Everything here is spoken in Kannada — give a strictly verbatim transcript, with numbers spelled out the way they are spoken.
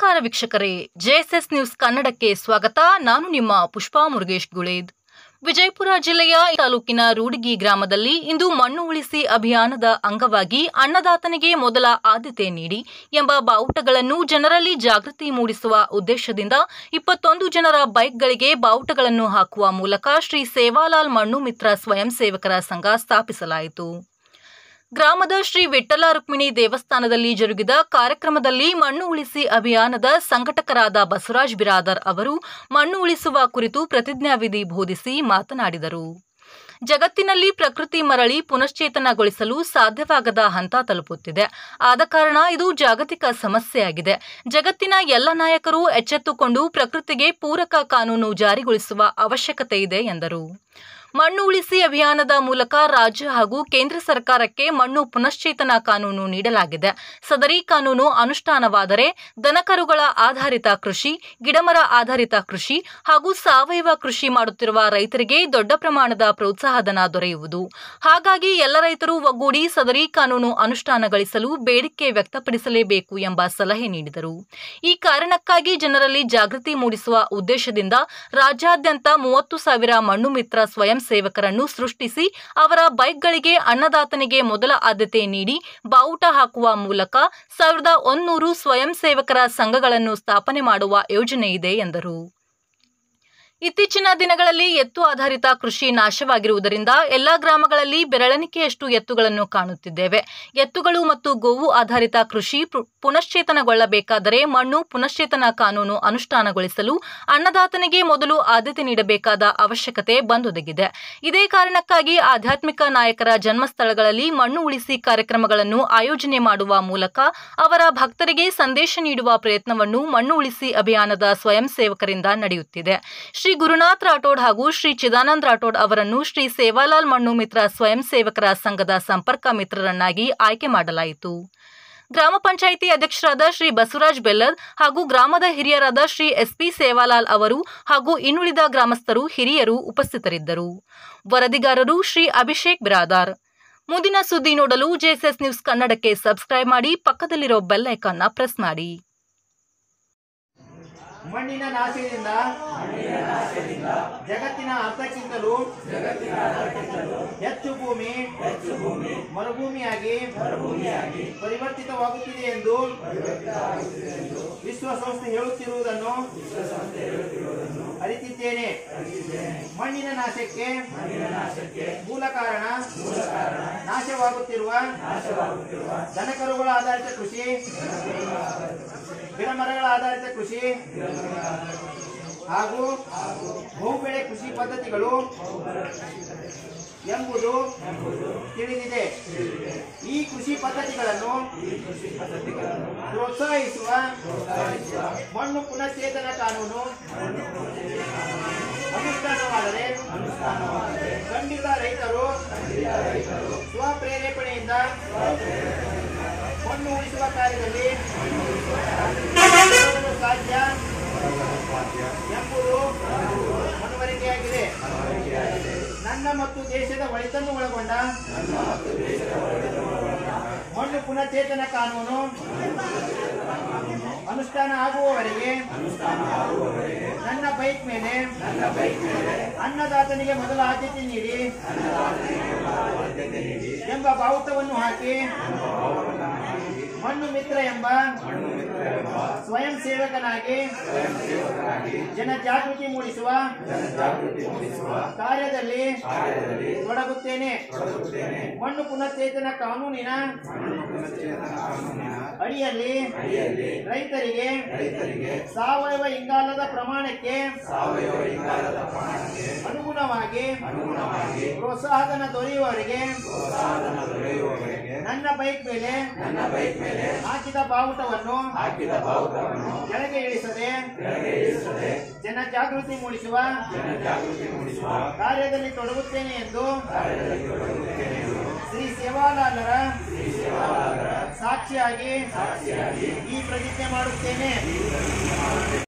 ನಮಸ್ಕಾರ ವೀಕ್ಷಕರೇ, ಜೆಎಸ್ಎಸ್ ನ್ಯೂಸ್ ಕನ್ನಡಕ್ಕೆ ಸ್ವಾಗತ. ನಾನು ನಿಮ್ಮ ಪುಷ್ಪಾ ಮುರುಗೇಶ್ ಗುಳೇದ್. ವಿಜಯಪುರ ಜಿಲ್ಲೆಯ ತಾಲೂಕಿನ ರೂಡಿಗಿ ಗ್ರಾಮದಲ್ಲಿ ಇಂದು ಮಣ್ಣು ಉಳಿಸಿ ಅಭಿಯಾನದ ಅಂಗವಾಗಿ ಅನ್ನದಾತನಿಗೆ ಮೊದಲ ಆದ್ಯತೆ ನೀಡಿ ಎಂಬ ಬಾವುಟಗಳನ್ನು ಜನರಲ್ಲಿ ಜಾಗೃತಿ ಮೂಡಿಸುವ ಉದ್ದೇಶದಿಂದ ಇಪ್ಪತ್ತೊಂದು ಜನರ ಬೈಕ್ಗಳಿಗೆ ಬಾವುಟಗಳನ್ನು ಹಾಕುವ ಮೂಲಕ ಶ್ರೀ ಸೇವಾಲಾಲ್ ಮಣ್ಣು ಮಿತ್ರ ಸ್ವಯಂ ಸೇವಕರ ಸಂಘ ಸ್ಥಾಪಿಸಲಾಯಿತು. ಗ್ರಾಮದ ಶ್ರೀ ವಿಠ್ಠಲ ರುಕ್ಮಿಣಿ ದೇವಸ್ಥಾನದಲ್ಲಿ ಜರುಗಿದ ಕಾರ್ಯಕ್ರಮದಲ್ಲಿ ಮಣ್ಣು ಉಳಿಸಿ ಅಭಿಯಾನದ ಸಂಘಟಕರಾದ ಬಸವರಾಜ್ ಬಿರಾದರ್ ಅವರು ಮಣ್ಣು ಉಳಿಸುವ ಕುರಿತು ಪ್ರತಿಜ್ಞಾವಿಧಿ ಬೋಧಿಸಿ ಮಾತನಾಡಿದರು. ಜಗತ್ತಿನಲ್ಲಿ ಪ್ರಕೃತಿ ಮರಳಿ ಪುನಶ್ಚೇತನಗೊಳಿಸಲು ಸಾಧ್ಯವಾಗದ ಹಂತ ತಲುಪುತ್ತಿದೆ. ಆದ ಕಾರಣ ಇದು ಜಾಗತಿಕ ಸಮಸ್ಯೆಯಾಗಿದೆ. ಜಗತ್ತಿನ ಎಲ್ಲ ನಾಯಕರು ಎಚ್ಚೆತ್ತುಕೊಂಡು ಪ್ರಕೃತಿಗೆ ಪೂರಕ ಕಾನೂನು ಜಾರಿಗೊಳಿಸುವ ಅವಶ್ಯಕತೆ ಇದೆ ಎಂದರು. ಮಣ್ಣು ಉಳಿಸಿ ಅಭಿಯಾನದ ಮೂಲಕ ರಾಜ್ಯ ಹಾಗೂ ಕೇಂದ್ರ ಸರ್ಕಾರಕ್ಕೆ ಮಣ್ಣು ಪುನಶ್ಚೇತನ ಕಾನೂನು ನೀಡಲಾಗಿದೆ. ಸದರಿ ಕಾನೂನು ಅನುಷ್ಠಾನವಾದರೆ ದನಕರುಗಳ ಆಧಾರಿತ ಕೃಷಿ, ಗಿಡಮರ ಆಧಾರಿತ ಕೃಷಿ ಹಾಗೂ ಸಾವಯವ ಕೃಷಿ ಮಾಡುತ್ತಿರುವ ರೈತರಿಗೆ ದೊಡ್ಡ ಪ್ರಮಾಣದ ಪ್ರೋತ್ಸಾಹಧನ ದೊರೆಯುವುದು. ಹಾಗಾಗಿ ಎಲ್ಲ ರೈತರು ಒಗ್ಗೂಡಿ ಸದರಿ ಕಾನೂನು ಅನುಷ್ಠಾನಗೊಳಿಸಲು ಬೇಡಿಕೆ ವ್ಯಕ್ತಪಡಿಸಲೇಬೇಕು ಎಂಬ ಸಲಹೆ ನೀಡಿದರು. ಈ ಕಾರಣಕ್ಕಾಗಿ ಜನರಲ್ಲಿ ಜಾಗೃತಿ ಮೂಡಿಸುವ ಉದ್ದೇಶದಿಂದ ರಾಜ್ಯಾದ್ಯಂತ ಮೂವತ್ತು ಸಾವಿರ ಮಣ್ಣು ಮಿತ್ರ ಸ್ವಯಂ ಸೇವಕರನ್ನು ಸೃಷ್ಟಿಸಿ ಅವರ ಬೈಕ್ಗಳಿಗೆ ಅನ್ನದಾತನಿಗೆ ಮೊದಲ ಆದ್ಯತೆ ನೀಡಿ ಬಾವುಟ ಹಾಕುವ ಮೂಲಕ ಸಾವಿರದ ಒಂದೂರು ಸ್ವಯಂ ಸೇವಕರ ಸಂಘಗಳನ್ನು ಸ್ಥಾಪನೆ ಮಾಡುವ ಯೋಜನೆ ಇದೆ ಎಂದರು. ಇತ್ತೀಚಿನ ದಿನಗಳಲ್ಲಿ ಎತ್ತು ಆಧಾರಿತ ಕೃಷಿ ನಾಶವಾಗಿರುವುದರಿಂದ ಎಲ್ಲಾ ಗ್ರಾಮಗಳಲ್ಲಿ ಬೆರಳೆಣಿಕೆಯಷ್ಟು ಎತ್ತುಗಳನ್ನು ಕಾಣುತ್ತಿದ್ದೇವೆ. ಎತ್ತುಗಳು ಮತ್ತು ಗೋವು ಆಧಾರಿತ ಕೃಷಿ ಪುನಶ್ಚೇತನಗೊಳ್ಳಬೇಕಾದರೆ ಮಣ್ಣು ಪುನಶ್ಚೇತನ ಕಾನೂನು ಅನುಷ್ಠಾನಗೊಳಿಸಲು ಅನ್ನದಾತನಿಗೆ ಮೊದಲು ಆದ್ಯತೆ ನೀಡಬೇಕಾದ ಅವಶ್ಯಕತೆ ಬಂದೊದಗಿದೆ. ಇದೇ ಕಾರಣಕ್ಕಾಗಿ ಆಧ್ಯಾತ್ಮಿಕ ನಾಯಕರ ಜನ್ಮಸ್ಥಳಗಳಲ್ಲಿ ಮಣ್ಣು ಉಳಿಸಿ ಕಾರ್ಯಕ್ರಮಗಳನ್ನು ಆಯೋಜನೆ ಮಾಡುವ ಮೂಲಕ ಅವರ ಭಕ್ತರಿಗೆ ಸಂದೇಶ ನೀಡುವ ಪ್ರಯತ್ನವನ್ನು ಮಣ್ಣು ಉಳಿಸಿ ಅಭಿಯಾನದ ಸ್ವಯಂ ಸೇವಕರಿಂದ ನಡೆಯುತ್ತಿದೆ. ಶ್ರೀ ಗುರುನಾಥ್ ರಾಠೋಡ್ ಹಾಗೂ ಶ್ರೀ ಚಿದಾನಂದ್ ರಾಠೋಡ್ ಅವರನ್ನು ಶ್ರೀ ಸೇವಾಲಾಲ್ ಮಣ್ಣು ಮಿತ್ರ ಸ್ವಯಂ ಸೇವಕರ ಸಂಘದ ಸಂಪರ್ಕ ಮಿತ್ರರನ್ನಾಗಿ ಆಯ್ಕೆ ಮಾಡಲಾಯಿತು. ಗ್ರಾಮ ಪಂಚಾಯಿತಿ ಅಧ್ಯಕ್ಷರಾದ ಶ್ರೀ ಬಸವರಾಜ್ ಬೆಲ್ಲದ್ ಹಾಗೂ ಗ್ರಾಮದ ಹಿರಿಯರಾದ ಶ್ರೀ ಎಸ್ಪಿ ಸೇವಾಲಾಲ್ ಅವರು ಹಾಗೂ ಇನ್ನುಳಿದ ಗ್ರಾಮಸ್ಥರು ಹಿರಿಯರು ಉಪಸ್ಥಿತರಿದ್ದರು. ವರದಿಗಾರರು ಶ್ರೀ ಅಭಿಷೇಕ್ ಬಿರಾದಾರ್. ಮುಂದಿನ ಸುದ್ದಿ ನೋಡಲು ಜೆಎಸ್ಎಸ್ ನ್ಯೂಸ್ ಕನ್ನಡಕ್ಕೆ ಸಬ್ಸ್ಕ್ರೈಬ್ ಮಾಡಿ, ಪಕ್ಕದಲ್ಲಿರೋ ಬೆಲ್ ಐಕಾನ್ನ ಪ್ರೆಸ್ ಮಾಡಿ. ಮಣ್ಣಿನ ನಾಶದಿಂದ ಜಗತ್ತಿನ ಅರ್ಧಕ್ಕಿಂತಲೂ ಹೆಚ್ಚು ಭೂಮಿ ಮರುಭೂಮಿಯಾಗಿ ಪರಿವರ್ತಿತವಾಗುತ್ತಿದೆ ಎಂದು ವಿಶ್ವಸಂಸ್ಥೆ ಹೇಳುತ್ತಿರುವುದನ್ನು ಅರಿತಿದ್ದೇನೆ. ಮಣ್ಣಿನ ನಾಶಕ್ಕೆ ಮೂಲ ಕಾರಣ ನಾಶವಾಗುತ್ತಿರುವ ದನಕರುಗಳ ಆಧಾರಿತ ಕೃಷಿ, ಗಿಡಮರಗಳ ಆಧಾರಿತ ಕೃಷಿ ಹಾಗೂ ಬಹುಬೆಳೆ ಕೃಷಿ ಪದ್ಧತಿಗಳು ಎಂಬುದು ತಿಳಿದಿದೆ. ಈ ಕೃಷಿ ಪದ್ಧತಿಗಳನ್ನು ಪ್ರೋತ್ಸಾಹಿಸುವ ಮಣ್ಣು ಪುನಶ್ಚೇತನ ಕಾನೂನು ಅನುಷ್ಠಾನವಾದರೆ ಖಂಡಿತ ರೈತರು ಸ್ವಪ್ರೇರೇಪಣೆಯಿಂದ ಮಣ್ಣು ಉಳಿಸುವ ಕಾರ್ಯದಲ್ಲಿ ಸಾಧ್ಯ ಎಂಬುದು ಮನವರಿಕೆಯಾಗಿದೆ. ನನ್ನ ಮತ್ತು ದೇಶದ ಒಳಿತನ್ನು ಒಳಗೊಂಡ ಮಣ್ಣು ಪುನಶ್ಚೇತನ ಕಾನೂನು ಅನುಷ್ಠಾನ ಆಗುವವರೆಗೆ ನನ್ನ ಬೈಕ್ ಮೇಲೆ ಅನ್ನದಾತನಿಗೆ ಮೊದಲ ಆದ್ಯತೆ ನೀಡಿ ಎಂಬ ಬಾವುಟವನ್ನು ಹಾಕಿ ಮಣ್ಣು ಮಿತ್ರ ಎಂಬ ಸ್ವಯಂ ಸೇವಕನಾಗಿ ಜನಜಾಗೃತಿ ಮೂಡಿಸುವ ಕಾರ್ಯದಲ್ಲಿ ತೊಡಗುತ್ತೇನೆ. ಮಣ್ಣು ಪುನಶ್ಚೇತನ ಕಾನೂನಿನ ಅಡಿಯಲ್ಲಿ ರೈತರಿಗೆ ಸಾವಯವ ಇಂಗಾಲದ ಪ್ರಮಾಣಕ್ಕೆ ಅನುಗುಣವಾಗಿ ಪ್ರೋತ್ಸಾಹಧನ ದೊರೆಯುವವರೆಗೆ ನನ್ನ ಬೈಕ್ ಮೇಲೆ ಹಾಕಿದ ಬಾವುಟವನ್ನು ಕೆಳಗೆ ಇಳಿಸದೆ ಜನಜಾಗೃತಿ ಮೂಡಿಸುವ ಕಾರ್ಯದಲ್ಲಿ ತೊಡಗುತ್ತೇನೆ ಎಂದು ಶ್ರೀ ಸೇವಾಲಾಲರ ಸಾಕ್ಷಿಯಾಗಿ ಈ ಪ್ರತಿಜ್ಞೆ ಮಾಡುತ್ತೇನೆ.